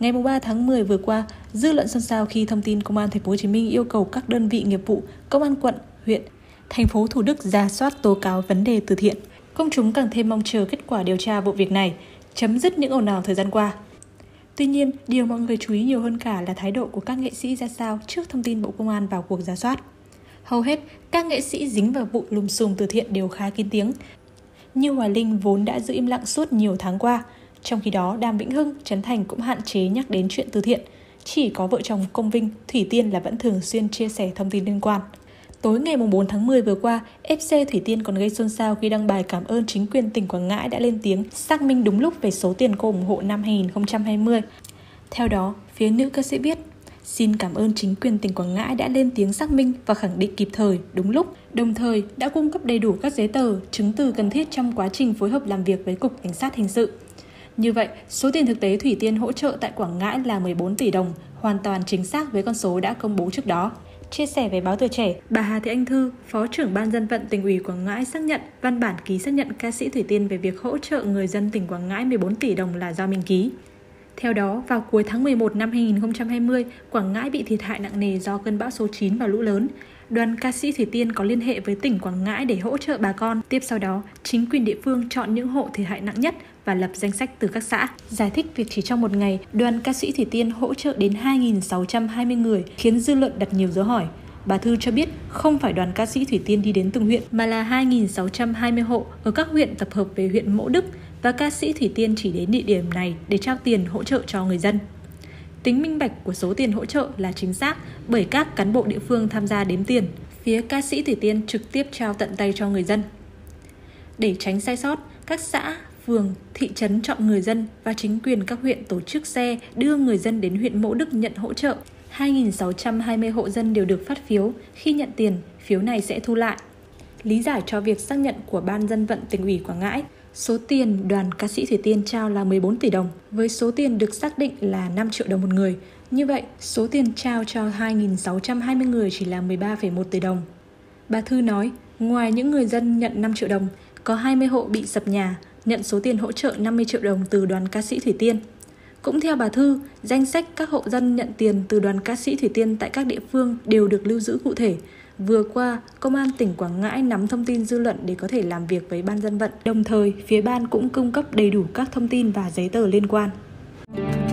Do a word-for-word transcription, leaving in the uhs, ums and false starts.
Ngày ba tháng mười vừa qua, dư luận xôn xao khi thông tin Công an Thành phố Hồ Chí Minh yêu cầu các đơn vị nghiệp vụ, Công an quận, huyện, thành phố Thủ Đức rà soát tố cáo vấn đề từ thiện. Công chúng càng thêm mong chờ kết quả điều tra vụ việc này, chấm dứt những ồn ào thời gian qua. Tuy nhiên, điều mọi người chú ý nhiều hơn cả là thái độ của các nghệ sĩ ra sao trước thông tin Bộ Công an vào cuộc rà soát. Hầu hết, các nghệ sĩ dính vào vụ lùm xùm từ thiện đều khá kín tiếng. Như Hoài Linh vốn đã giữ im lặng suốt nhiều tháng qua. Trong khi đó, Đàm Vĩnh Hưng, Trấn Thành cũng hạn chế nhắc đến chuyện từ thiện. Chỉ có vợ chồng Công Vinh, Thủy Tiên là vẫn thường xuyên chia sẻ thông tin liên quan. Tối ngày bốn tháng mười vừa qua, ép xê Thủy Tiên còn gây xôn xao khi đăng bài cảm ơn chính quyền tỉnh Quảng Ngãi đã lên tiếng xác minh đúng lúc về số tiền cô ủng hộ năm hai nghìn không trăm hai mươi. Theo đó, phía nữ ca sĩ viết: "Xin cảm ơn chính quyền tỉnh Quảng Ngãi đã lên tiếng xác minh và khẳng định kịp thời, đúng lúc, đồng thời đã cung cấp đầy đủ các giấy tờ, chứng từ cần thiết trong quá trình phối hợp làm việc với Cục Cảnh sát Hình sự." Như vậy, số tiền thực tế Thủy Tiên hỗ trợ tại Quảng Ngãi là mười bốn tỷ đồng, hoàn toàn chính xác với con số đã công bố trước đó. Chia sẻ với Báo Tuổi Trẻ, bà Hà Thị Anh Thư, Phó trưởng Ban Dân vận Tỉnh ủy Quảng Ngãi xác nhận văn bản ký xác nhận ca sĩ Thủy Tiên về việc hỗ trợ người dân tỉnh Quảng Ngãi mười bốn tỷ đồng là do mình ký. Theo đó, vào cuối tháng mười một năm hai nghìn không trăm hai mươi, Quảng Ngãi bị thiệt hại nặng nề do cơn bão số chín và lũ lớn. Đoàn ca sĩ Thủy Tiên có liên hệ với tỉnh Quảng Ngãi để hỗ trợ bà con. Tiếp sau đó, chính quyền địa phương chọn những hộ thiệt hại nặng nhất và lập danh sách từ các xã. Giải thích việc chỉ trong một ngày, đoàn ca sĩ Thủy Tiên hỗ trợ đến hai nghìn sáu trăm hai mươi người, khiến dư luận đặt nhiều dấu hỏi. Bà Thư cho biết không phải đoàn ca sĩ Thủy Tiên đi đến từng huyện, mà là hai nghìn sáu trăm hai mươi hộ ở các huyện tập hợp về huyện Mộ Đức, và ca sĩ Thủy Tiên chỉ đến địa điểm này để trao tiền hỗ trợ cho người dân. Tính minh bạch của số tiền hỗ trợ là chính xác bởi các cán bộ địa phương tham gia đếm tiền. Phía ca sĩ Thủy Tiên trực tiếp trao tận tay cho người dân. Để tránh sai sót, các xã, phường, thị trấn chọn người dân và chính quyền các huyện tổ chức xe đưa người dân đến huyện Mộ Đức nhận hỗ trợ. hai nghìn sáu trăm hai mươi hộ dân đều được phát phiếu. Khi nhận tiền, phiếu này sẽ thu lại. Lý giải cho việc xác nhận của Ban Dân vận Tỉnh ủy Quảng Ngãi, số tiền đoàn ca sĩ Thủy Tiên trao là mười bốn tỷ đồng, với số tiền được xác định là năm triệu đồng một người. Như vậy, số tiền trao cho hai nghìn sáu trăm hai mươi người chỉ là mười ba phẩy một tỷ đồng. Bà Thư nói, ngoài những người dân nhận năm triệu đồng, có hai mươi hộ bị sập nhà, nhận số tiền hỗ trợ năm mươi triệu đồng từ đoàn ca sĩ Thủy Tiên. Cũng theo bà Thư, danh sách các hộ dân nhận tiền từ đoàn ca sĩ Thủy Tiên tại các địa phương đều được lưu giữ cụ thể. Vừa qua, Công an tỉnh Quảng Ngãi nắm thông tin dư luận để có thể làm việc với Ban Dân vận. Đồng thời, phía ban cũng cung cấp đầy đủ các thông tin và giấy tờ liên quan.